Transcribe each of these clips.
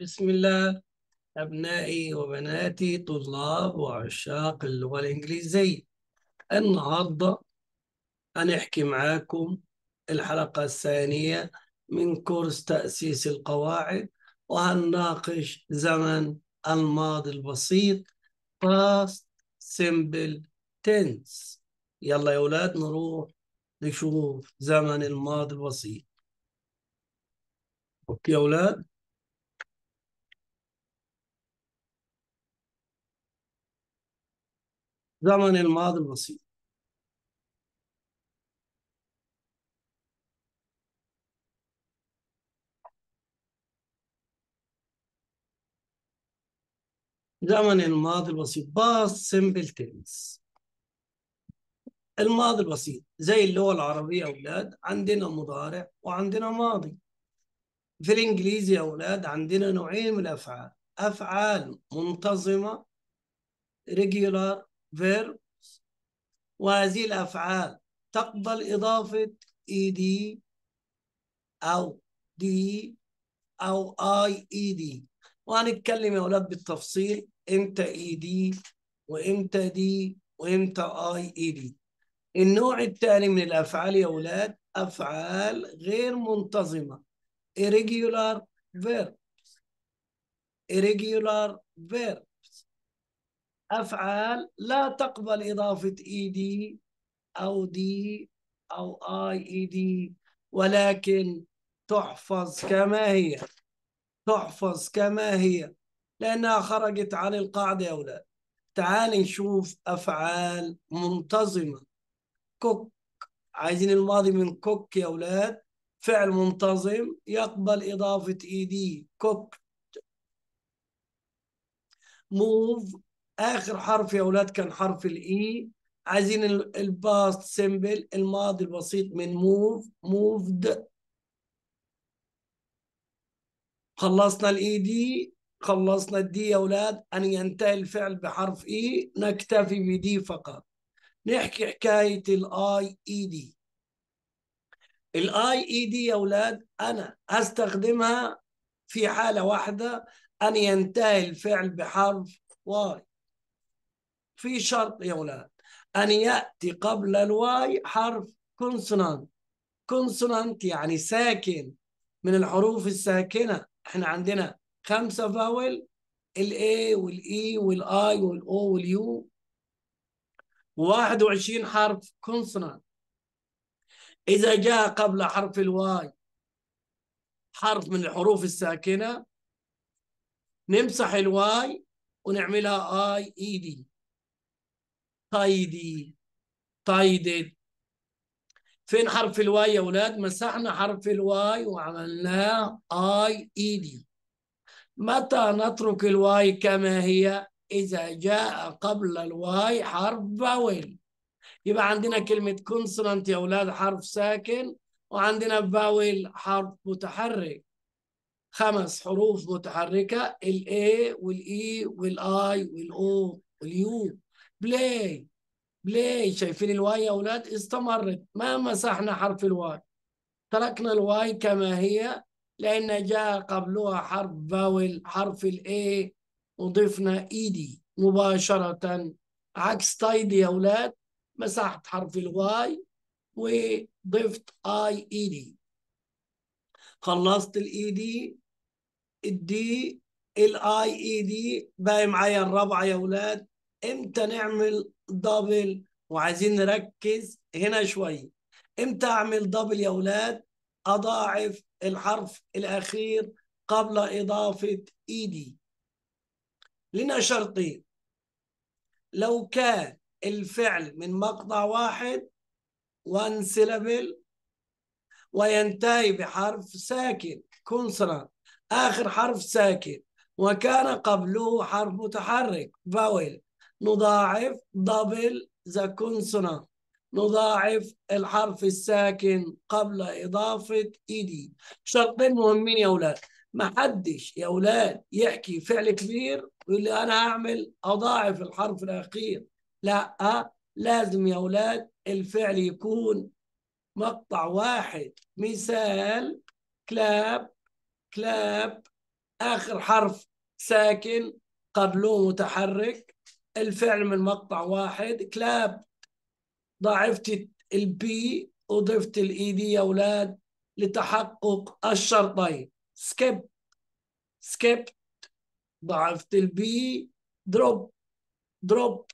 بسم الله. أبنائي وبناتي طلاب وعشاق اللغة الإنجليزية، النهاردة هنحكي معاكم الحلقة الثانية من كورس تأسيس القواعد، وهنناقش زمن الماضي البسيط past simple tense. يلا يا أولاد نروح نشوف زمن الماضي البسيط. أوكي يا أولاد. زمن الماضي البسيط. زمن الماضي البسيط past simple tense. الماضي البسيط زي اللغة العربية يا أولاد، عندنا مضارع وعندنا ماضي. في الإنجليزي يا أولاد عندنا نوعين من الأفعال: أفعال منتظمة regular verb، وهذه الأفعال تقبل إضافة ed أو d أو ied. وهنتكلم يا أولاد بالتفصيل إمتى ed وإمتى d وإمتى ied. النوع الثاني من الأفعال يا أولاد أفعال غير منتظمة irregular verb. irregular verb أفعال لا تقبل إضافة ed أو d أو ied، ولكن تحفظ كما هي، تحفظ كما هي لأنها خرجت عن القاعدة يا أولاد. تعال نشوف أفعال منتظمة. cook، عايزين الماضي من كوك يا أولاد، فعل منتظم يقبل إضافة إيدي كوك. موف، آخر حرف يا أولاد كان حرف الإي، عايزين الباست سيمبل الماضي البسيط من موف موفد. خلصنا الإي دي، خلصنا الدي يا أولاد، أن ينتهي الفعل بحرف إي نكتفي بدي فقط. نحكي حكاية الآي إي دي. الاي اي دي يا اولاد انا هستخدمها في حالة واحدة، ان ينتهي الفعل بحرف واي. في شرط يا اولاد ان ياتي قبل الواي حرف كونسونانت. كونسونانت يعني ساكن من الحروف الساكنة. احنا عندنا 5 فاول: الاي والاي والاي والاو واليو، و21 حرف كونسونانت. اذا جاء قبل حرف الواي حرف من الحروف الساكنة نمسح الواي ونعملها اي اي دي. تايدي، تايدد. فين حرف الواي يا اولاد؟ مسحنا حرف الواي وعملناه اي اي دي. متى نترك الواي كما هي؟ اذا جاء قبل الواي حرف فاول. يبقى عندنا كلمة كونسونانت يا اولاد حرف ساكن، وعندنا فاول حرف متحرك. 5 حروف متحركة: الاي والاي والاي والاو واليو. بلاي، بلاي. شايفين الواي يا اولاد؟ استمرت، ما مسحنا حرف الواي، تركنا الواي كما هي لان جاء قبلها حرف فاول حرف الاي، وضفنا ايدي مباشرة. عكس تايدي يا اولاد، مسحت حرف الواي وضفت اي ايدي. خلصت الايدي الدي الاي اي دي، باقي معايا الرابعه يا اولاد. امتى نعمل دبل؟ وعايزين نركز هنا شويه. امتى اعمل دبل يا اولاد؟ اضاعف الحرف الاخير قبل اضافه اي دي. لنا شرطين: لو كان الفعل من مقطع واحد وان سيلابل وينتهي بحرف ساكن كونسونانت، آخر حرف ساكن، وكان قبله حرف متحرك فاول، نضاعف دبل ذا كونسونانت، نضاعف الحرف الساكن قبل إضافة إيدي. شرطين مهمين يا أولاد. ما حدش يا أولاد يحكي فعل كبير ويقول لي أنا هعمل أضاعف الحرف الأخير. لا، لازم يا أولاد الفعل يكون مقطع واحد. مثال: كلاب، كلاب آخر حرف ساكن قبله متحرك. الفعل من مقطع واحد. كلاب ضاعفت البي وضفت الاي دي يا اولاد لتحقق الشرطين. سكيب سكيب ضاعفت البي. دروب دروب.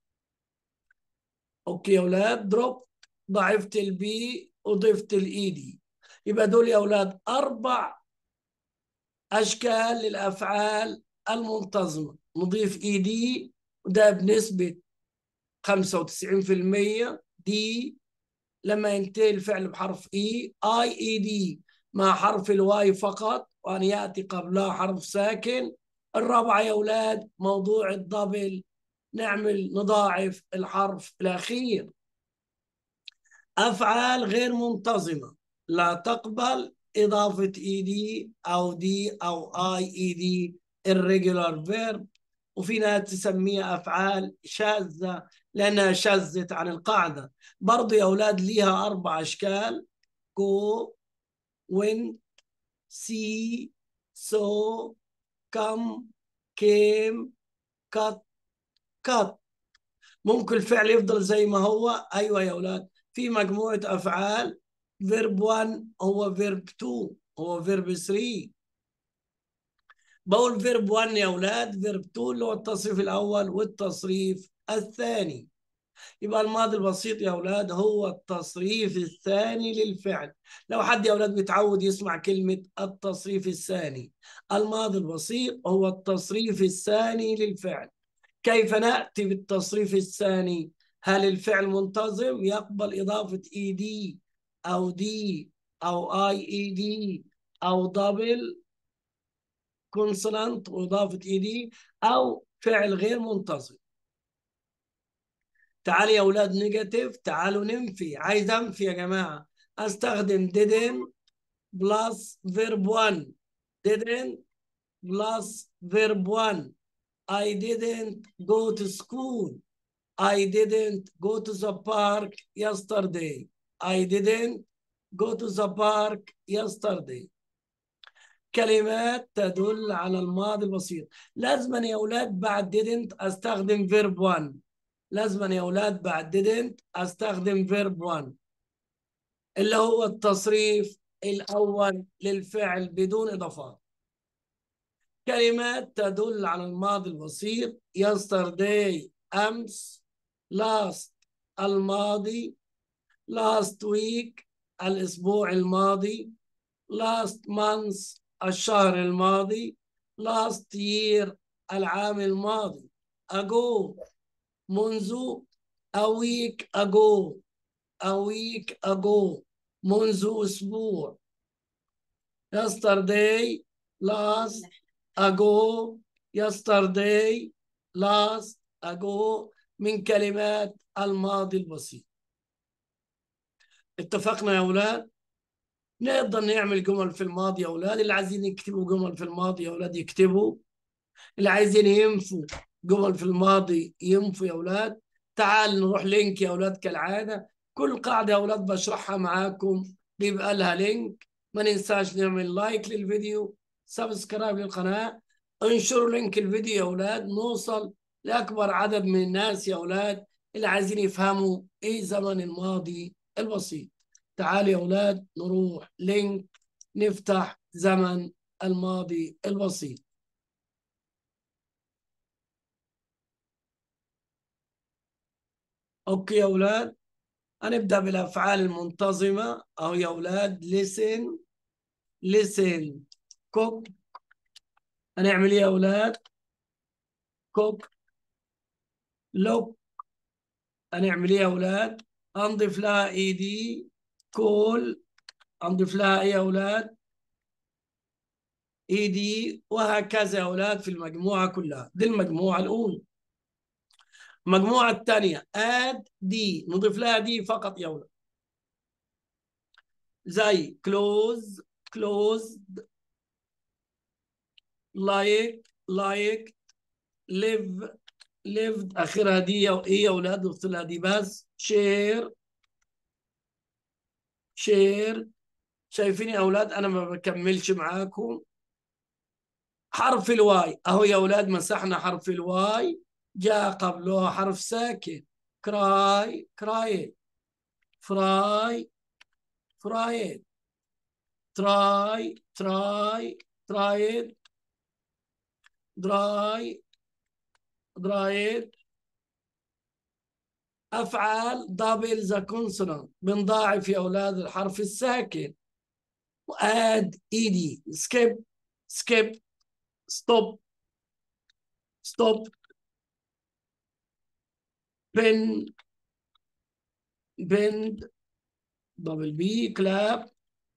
اوكي يا اولاد. دروب ضاعفت البي وضفت الاي دي. يبقى دول يا اولاد 4 اشكال للافعال المنتظمه. نضيف اي دي وده بنسبه 95%. دي لما ينتهي الفعل بحرف اي دي مع حرف الواي فقط وان ياتي قبلها حرف ساكن. الرابعه يا اولاد موضوع الدبل، نضاعف الحرف الاخير. افعال غير منتظمه لا تقبل اضافه اي دي او دي او اي دي irregular verb، وفي ناس تسميها افعال شاذه لانها شذت عن القاعده. برضو يا اولاد ليها 4 اشكال: go went see saw come came cut cut. ممكن الفعل يفضل زي ما هو. ايوه يا اولاد، في مجموعه افعال فيرب 1 هو فيرب 2 هو فيرب 3. بقول فيرب 1 يا اولاد فيرب 2 اللي هو التصريف الاول والتصريف الثاني. يبقى الماضي البسيط يا اولاد هو التصريف الثاني للفعل. لو حد يا اولاد متعود يسمع كلمه التصريف الثاني، الماضي البسيط هو التصريف الثاني للفعل. كيف نأتي بالتصريف الثاني؟ هل الفعل منتظم يقبل إضافة إي دي أو دي أو اي دي أو دبل كونسونانت وإضافة إي دي، أو فعل غير منتظم؟ تعالوا يا أولاد نيجاتيف، تعالوا ننفي. عايز أنفي يا جماعة أستخدم didn't plus verb 1. didn't plus verb 1. I didn't go to school. I didn't go to the park yesterday. I didn't go to the park yesterday. كلمات تدل على الماضي البسيط. لازم يا أولاد بعد didn't أستخدم verb 1. لازم يا أولاد بعد didn't أستخدم verb 1 اللي هو التصريف الأول للفعل بدون إضافات. كلمات تدل على الماضي البسيط: yesterday أمس، last الماضي، last week الأسبوع الماضي، last month الشهر الماضي، last year العام الماضي، ago منذ، a week ago a week ago منذ أسبوع، yesterday last ago yesterday last ago من كلمات الماضي البسيط. اتفقنا يا أولاد؟ نقدر نعمل جمل في الماضي يا أولاد. اللي عايزين يكتبوا جمل في الماضي يا أولاد يكتبوا. اللي عايزين ينفوا جمل في الماضي ينفوا يا أولاد. تعال نروح لينك يا أولاد كالعادة. كل قاعدة يا أولاد بشرحها معاكم بيبقى لها لينك. ما ننساش نعمل لايك للفيديو، سبسكرايب للقناة، انشروا لينك الفيديو يا أولاد، نوصل لأكبر عدد من الناس يا أولاد اللي عايزين يفهموا إيه زمن الماضي البسيط. تعالوا يا أولاد نروح لينك نفتح زمن الماضي البسيط. أوكي يا أولاد، هنبدأ بالأفعال المنتظمة أهو يا أولاد. listen listen cook. هنعمل إيه يا أولاد؟ cook. look. هنعمل إيه يا أولاد؟ هنضيف لها إي دي. call. هنضيف لها إيه يا أولاد؟ إي دي. وهكذا يا أولاد في المجموعة كلها. دي المجموعة الأولى. المجموعة الثانية add دي، نضيف لها دي فقط يا أولاد، زي close closed like live lived اخرها دي ايه يا اولاد؟ قلت لها دي بس. share share. شايفين يا اولاد انا ما بكملش معاكم. حرف الواي اهو يا اولاد، مسحنا حرف الواي، جاء قبله حرف ساكن. كراي كرايد، فراي فرايد، تراي تراي ترايد، دراي درايد. افعال دبل ذا كونسونانت، بنضاعف يا اولاد الحرف الساكن. واد ايدي، سكيب سكيب، ستوب ستوب، بن بند، دبل بي، كلاب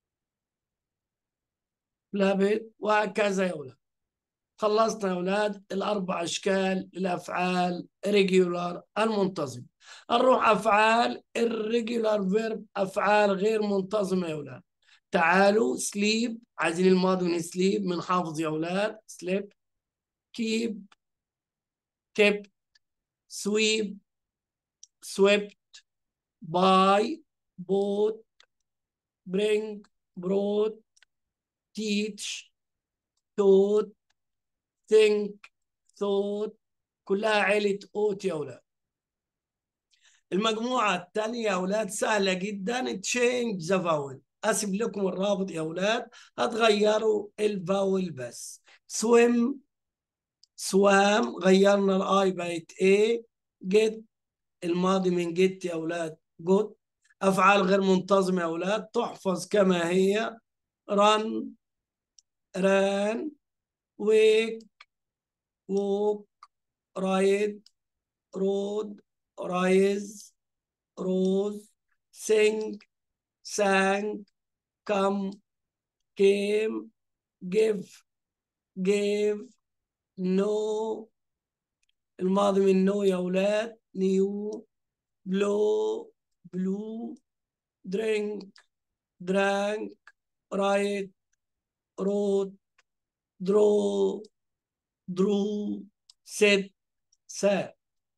كلابت، وهكذا يا اولاد. خلصنا يا اولاد الاربع اشكال الافعال ريجولار المنتظم. نروح افعال الريجولار فيرب، افعال غير منتظمه يا اولاد. تعالوا سليب، عايزين الماضي من سليب، من حافظ يا اولاد. سليب، كيب كيب، سويب سويب، باي بوت، برينج بروت، تيتش توت، ثينك ثوت، كلها عيلة اوت يا اولاد. المجموعة الثانية يا أولاد سهلة جدا، تشينج ذا فاول. أسيب لكم الرابط يا أولاد، هتغيروا الفاول بس. سويم سوام، غيرنا الآي بقت إيه. جيت، الماضي من جيت يا أولاد جوت. أفعال غير منتظمة يا أولاد تحفظ كما هي. رن ران، ويك ووك، رايد رود، رايز روز، سينج sang, come, came, give, gave, know. الماضي من know يا أولاد new، blow blew، drink drank، write wrote، draw drew، said said.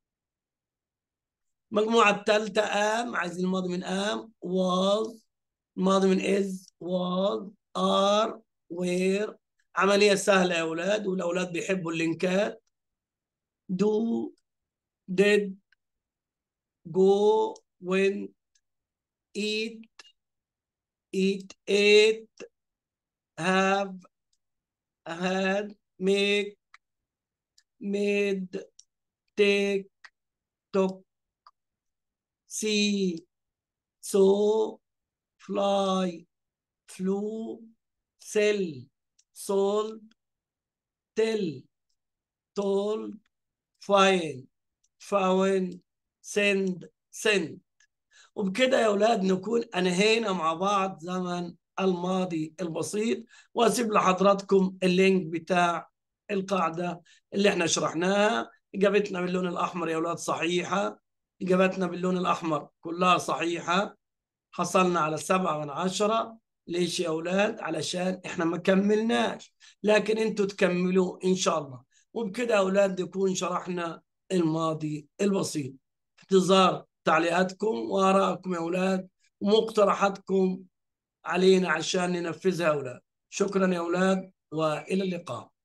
المجموعة الثالثة am، عايزين الماضي من am. was، الماضي من is was. are were. عملية سهلة يا أولاد، والأولاد بيحبوا اللينكات. do did go went eat ate have had make made take took see saw fly flew sell sold tell told find found send sent. وبكده يا أولاد نكون أنهينا مع بعض زمن الماضي البسيط، وأسيب لحضراتكم اللينك بتاع القاعدة اللي احنا شرحناها. إجابتنا باللون الأحمر يا أولاد صحيحة، إجابتنا باللون الأحمر كلها صحيحة. حصلنا على 7/10. ليش يا أولاد؟ علشان احنا ما كملناش، لكن انتوا تكملوا إن شاء الله. وبكده يا أولاد نكون شرحنا الماضي البسيط. في انتظار تعليقاتكم وآرائكم يا أولاد، ومقترحاتكم علينا عشان ننفذها يا أولاد. شكرا يا أولاد، وإلى اللقاء.